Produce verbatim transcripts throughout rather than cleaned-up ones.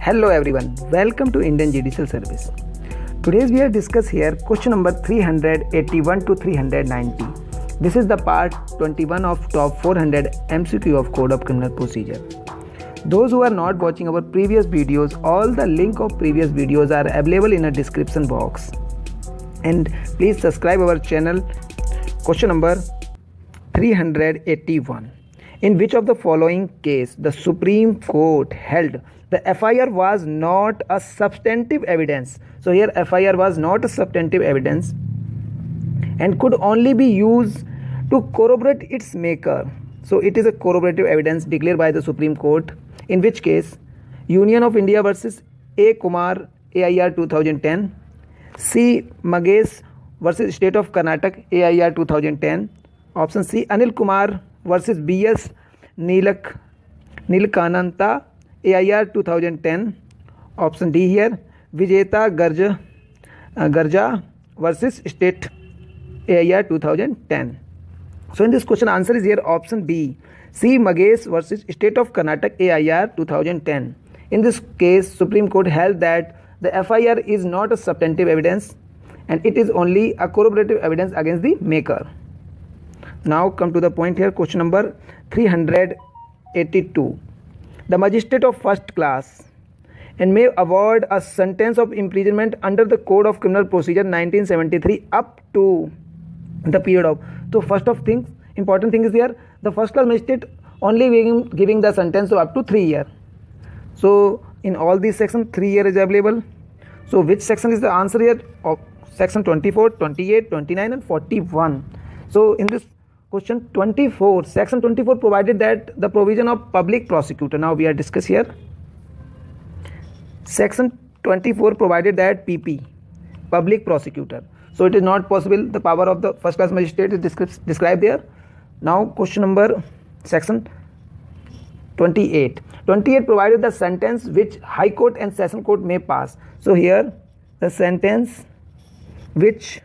Hello everyone, welcome to Indian Judicial Service. Today's we are discuss here question number three hundred eighty-one to three hundred ninety. This is the part twenty-one of top four hundred M C Q of Code of Criminal Procedure. Those who are not watching our previous videos, all the link of previous videos are available in a description box. And please subscribe our channel. Question number three hundred eighty-one. In which of the following case the Supreme Court held the F I R was not a substantive evidence? So here F I R was not a substantive evidence and could only be used to corroborate its maker. So it is a corroborative evidence declared by the Supreme Court. In which case, Union of India versus A. Kumar, A I R two thousand ten, C. Magesh versus State of Karnataka, A I R two thousand ten, option C. Anil Kumar versus B S Nilak Nilkananta, A I R two thousand ten, option D here. Vijeta Garja uh, Garja versus State, A I R two thousand ten. So in this question, answer is here option B, C. Magesh versus State of Karnataka, A I R two thousand ten. In this case, Supreme Court held that the F I R is not a substantive evidence and it is only a corroborative evidence against the maker. Now come to the point here, question number three hundred eighty-two. The magistrate of first class and may award a sentence of imprisonment under the Code of Criminal Procedure nineteen seventy-three up to the period of. So first of things, important thing is here, the first class magistrate only giving, giving the sentence of up to three years. So in all these sections, three years is available. So which section is the answer here? Of section twenty-four, twenty-eight, twenty-nine and forty-one. So in this question twenty-four, section twenty-four provided that the provision of public prosecutor. Now we are discussing here. Section twenty-four provided that P P, public prosecutor. So it is not possible. The power of the first class magistrate is described, described there. Now question number section twenty-eight. twenty-eight provided the sentence which High Court and Session Court may pass. So here the sentence which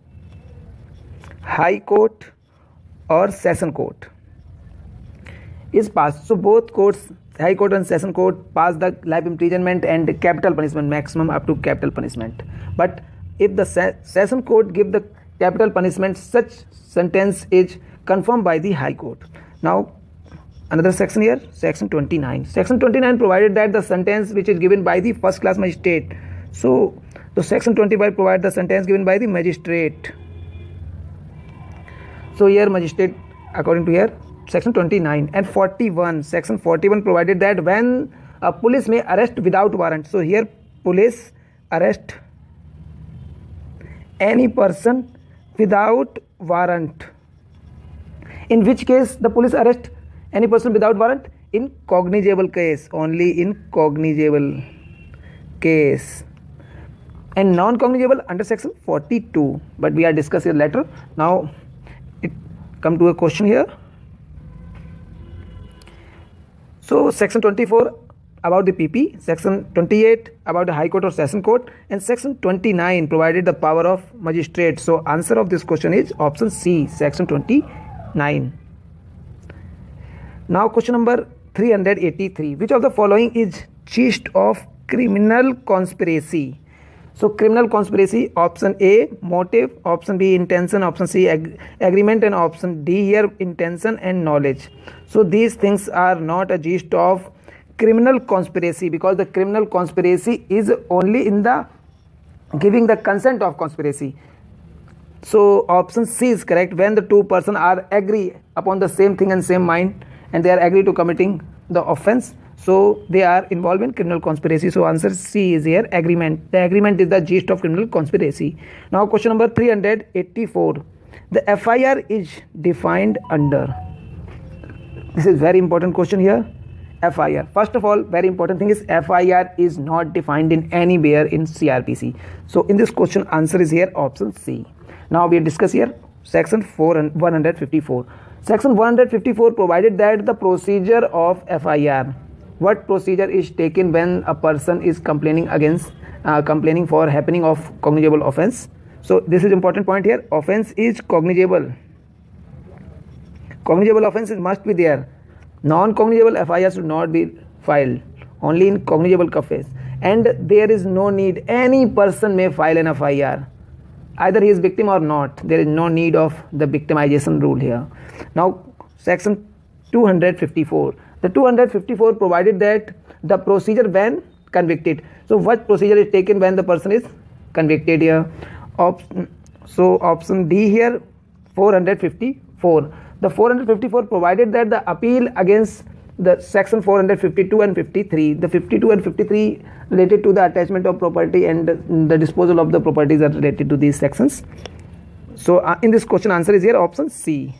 High Court or Session Court is passed. So both courts, High Court and Session Court, pass the life imprisonment and capital punishment, maximum up to capital punishment. But if the se Session Court give the capital punishment, such sentence is confirmed by the High Court. Now another section here, section twenty-nine. Section twenty-nine provided that the sentence which is given by the first class magistrate. So the section twenty-five provides the sentence given by the magistrate. So here magistrate according to here section twenty-nine and forty-one. Section forty-one provided that when a police may arrest without warrant. So here police arrest any person without warrant. In which case the police arrest any person without warrant? In cognizable case, only in cognizable case, and non-cognizable under section forty-two. But we are discussing later. Now it come to a question here. So section twenty-four about the P P, section twenty-eight about the High Court or Session Court, and section twenty-nine provided the power of magistrate. So answer of this question is option C, section twenty-nine. Now question number three hundred eighty-three. Which of the following is gist of criminal conspiracy? So criminal conspiracy, option A motive, option B intention, option C ag agreement, and option D here intention and knowledge. So these things are not a gist of criminal conspiracy, because the criminal conspiracy is only in the giving the consent of conspiracy. So option C is correct, when the two persons are agree upon the same thing and same mind and they are agree to committing the offense. So they are involved in criminal conspiracy. So answer C is here, agreement. The agreement is the gist of criminal conspiracy. Now question number three hundred eighty-four. The F I R is defined under. This is very important question here. F I R. First of all, very important thing is F I R is not defined in anywhere in C R P C. So in this question, answer is here option C. Now we discuss here section one hundred fifty-four. Section one hundred fifty-four provided that the procedure of F I R. What procedure is taken when a person is complaining against, uh, complaining for happening of cognizable offense? So this is important point here. Offense is cognizable. Cognizable offense must be there. Non-cognizable F I R should not be filed. only in cognizable case, and there is no need, any person may file an F I R, either he is victim or not. There is no need of the victimization rule here. Now section two hundred fifty-four, the two hundred fifty-four provided that the procedure when convicted. So what procedure is taken when the person is convicted here? Op- so option D here, four hundred fifty-four. The four hundred fifty-four provided that the appeal against the section four hundred fifty-two and fifty-three, the fifty-two and fifty-three related to the attachment of property and the disposal of the properties are related to these sections. So uh, in this question, answer is here option C.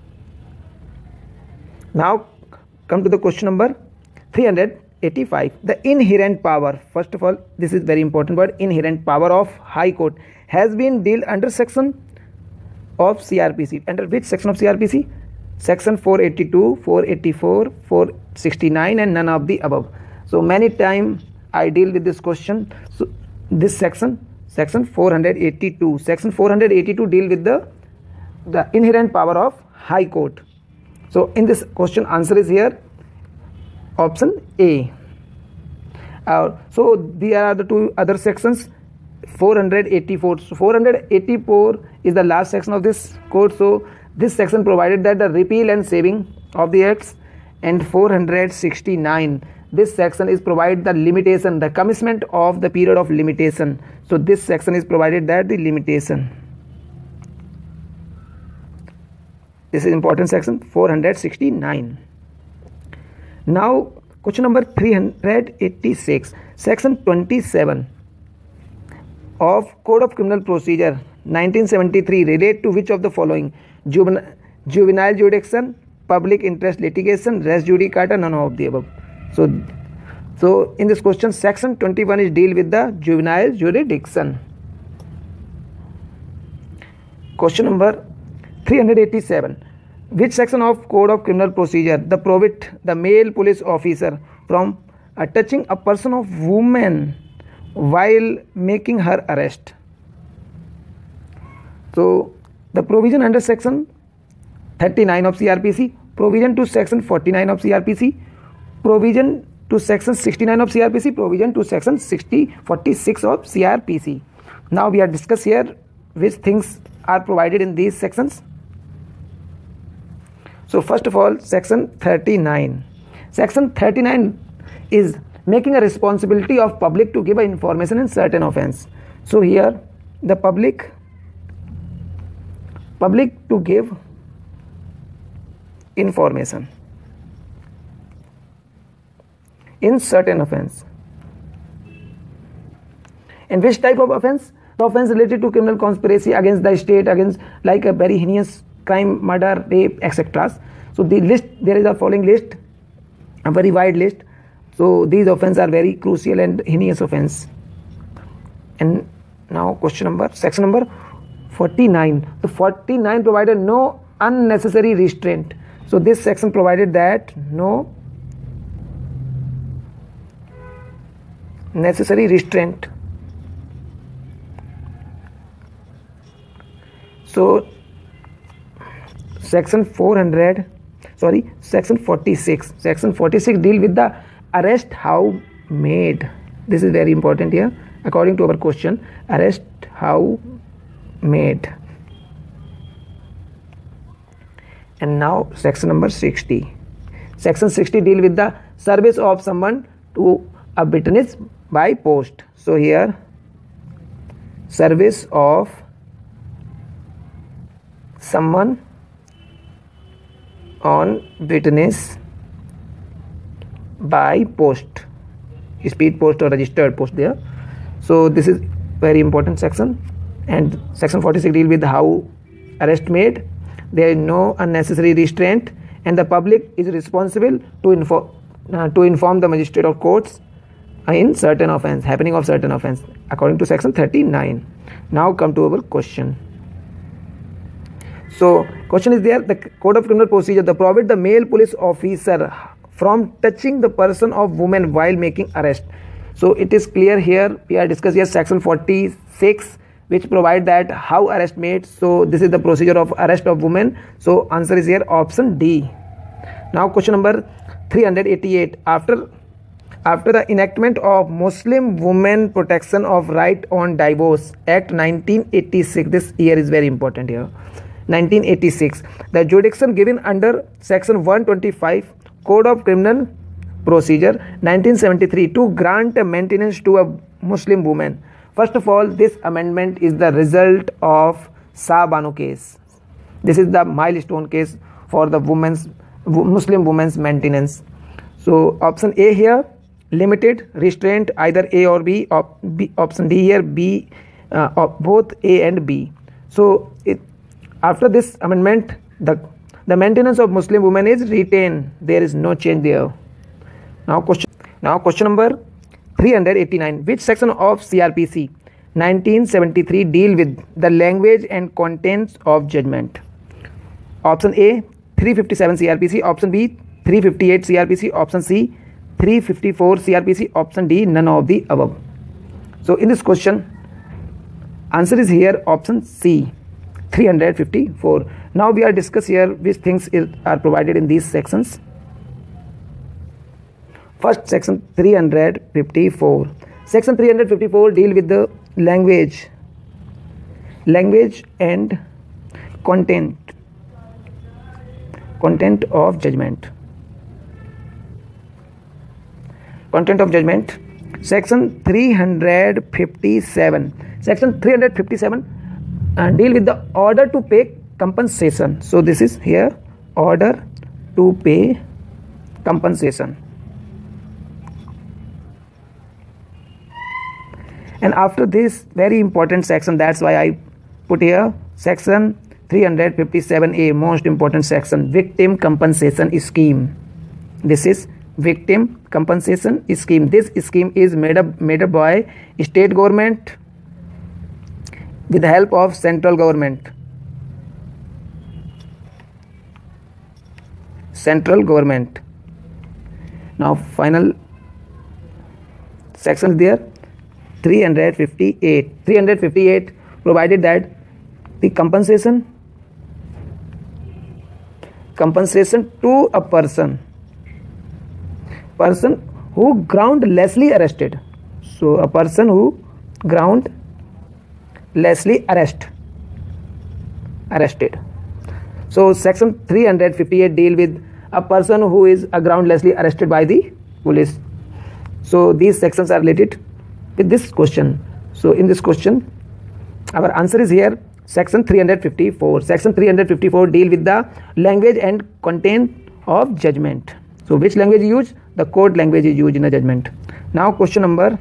Now come to the question number three hundred eighty-five. The inherent power, first of all, this is very important word, inherent power of High Court has been dealt under section of C R P C. Under which section of C R P C? Section four eighty-two, four eighty-four, four sixty-nine and none of the above. So many times I deal with this question. So this section, section four hundred eighty-two, section four hundred eighty-two deal with the the inherent power of High Court. So in this question, answer is here option A. Uh, so there are the two other sections, four hundred eighty-four. So four hundred eighty-four is the last section of this code. So this section provided that the repeal and saving of the acts, and four hundred sixty-nine, this section is provide the limitation, the commencement of the period of limitation. So this section is provided that the limitation. This is important section four hundred sixty-nine. Now question number three hundred eighty-six, section twenty-seven of Code of Criminal Procedure nineteen seventy-three relate to which of the following? Juvenile, juvenile jurisdiction, public interest litigation, res judicata, none of the above. So, so in this question, section twenty-one is deal with the juvenile jurisdiction. Question number three hundred eighty-seven. Which section of Code of Criminal Procedure the prohibit the male police officer from uh, touching a person of woman while making her arrest? So the provision under section thirty-nine of C R P C, provision to section forty-nine of C R P C, provision to section sixty-nine of C R P C, provision to section sixty forty-six of C R P C. Now we are discuss here which things are provided in these sections. So first of all, section thirty-nine. Section thirty-nine is making a responsibility of public to give a information in certain offense. So here the public public to give information in certain offense. In which type of offense? The offense related to criminal conspiracy against the state, against like a very heinous crime, murder, rape, et cetera. So the list, there is a following list, a very wide list. So these offenses are very crucial and heinous offense. And now question number, section number forty-nine. The forty-nine provided no unnecessary restraint. So this section provided that no necessary restraint. So section four hundred, sorry, section forty-six. Section forty-six deal with the arrest how made. This is very important here. According to our question, arrest how made. And now section number sixty. Section sixty deal with the service of someone to a witness by post. So here service of someone on witness by post, speed post or registered post there. So this is very important section. And section forty-six deal with how arrest made. There is no unnecessary restraint, and the public is responsible to inform uh, to inform the magistrate or courts in certain offense, happening of certain offense, according to section thirty-nine. Now come to our question. So question is there, the Code of Criminal Procedure, the prohibit the male police officer from touching the person of woman while making arrest. So it is clear here, we are discussing here section forty-six, which provide that how arrest made. So this is the procedure of arrest of women. So answer is here option D. Now question number three hundred eighty-eight. After After the enactment of Muslim Women Protection of Right on Divorce Act nineteen eighty-six, this year is very important here, nineteen eighty-six, the jurisdiction given under section one twenty-five Code of Criminal Procedure nineteen seventy-three to grant maintenance to a Muslim woman. First of all, this amendment is the result of Shah Banu case. This is the milestone case for the women's Muslim women's maintenance. So option A here, limited restraint, either A or B. Op, B option D here, B, uh, op, both A and B. So it, after this amendment, the the maintenance of Muslim women is retained. There is no change there. Now question now question number three hundred eighty-nine. Which section of C R P C nineteen seventy-three deal with the language and contents of judgment? Option A, three fifty-seven C R P C. Option B, three fifty-eight C R P C. Option C, three fifty-four C R P C. Option D, none of the above. So in this question, answer is here option C, three hundred fifty-four. Now we are discuss here which things is, are provided in these sections. First, section three hundred fifty-four. Section three hundred fifty-four deal with the language, language and content, content of judgment. Content of judgment. Section three hundred fifty-seven. Section three hundred fifty-seven uh, deal with the order to pay compensation. So this is here, order to pay compensation. And after this very important section, that's why I put here section three hundred fifty-seven A, most important section, victim compensation scheme. This is victim compensation scheme. This scheme is made up made up by state government with the help of central government. Central government. Now final section there, three hundred fifty-eight. three hundred fifty-eight provided that the compensation compensation to a person person who groundlessly arrested. So a person who groundlessly arrest arrested. So section three hundred fifty-eight deal with a person who is a groundlessly arrested by the police. So these sections are related with this question. So in this question, our answer is here section three hundred fifty-four. Section three hundred fifty-four deal with the language and content of judgment. So which language is used? The court language is used in the judgment. Now question number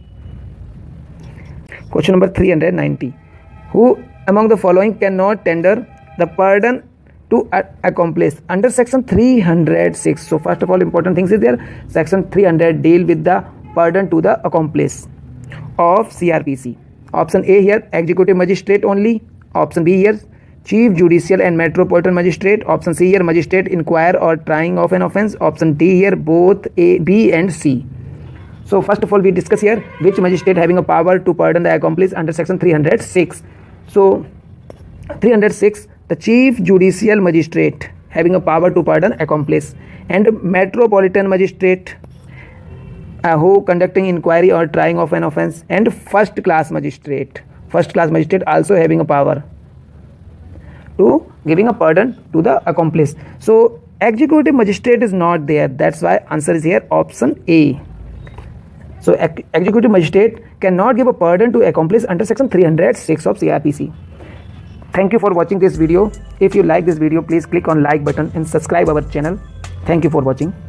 question number three hundred ninety. Who among the following cannot tender the pardon to accomplice under section three hundred six? So first of all, important things is there. Section three hundred deal with the pardon to the accomplice of C R P C. Option A here, executive magistrate only. Option B here, chief judicial and metropolitan magistrate. Option C here, magistrate inquire or trying of an offence. Option D here, both A, B and C. So first of all, we discuss here which magistrate having a power to pardon the accomplice under section three hundred six. So three hundred six, the chief judicial magistrate having a power to pardon accomplice, and metropolitan magistrate uh, who conducting inquiry or trying of an offence, and first class magistrate first class magistrate also having a power to giving a pardon to the accomplice. So executive magistrate is not there, that's why answer is here option A. So ex executive magistrate cannot give a pardon to accomplice under section three hundred six of C R P C. Thank you for watching this video. If you like this video, please click on like button and subscribe our channel. Thank you for watching.